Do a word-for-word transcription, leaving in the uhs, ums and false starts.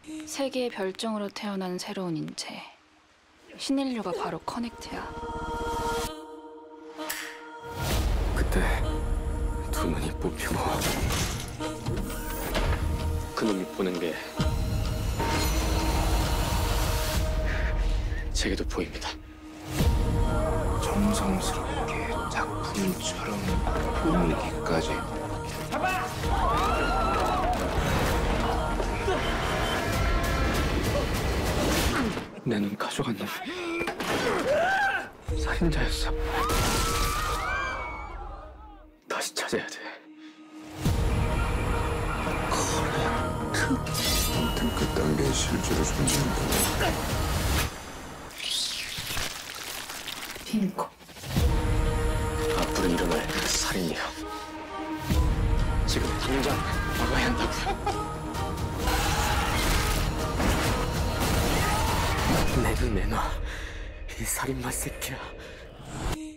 세계의 별종으로 태어난 새로운 인체. 신인류가 바로 커넥트야. 그때 두 눈이 뽑히고 그놈이 보는 게 제게도 보입니다. 정성스럽게 작품처럼 보물기까지. 내 눈 가져간 놈 살인자였어. 다시 찾아야 돼. 아무튼 그딴 게 실제로 존재한다. 핑코. 앞으로 일어날 그 살인이요. 지금 당장 막아야 한다고요. 내 눈 내놔, 이 살인마 새끼야.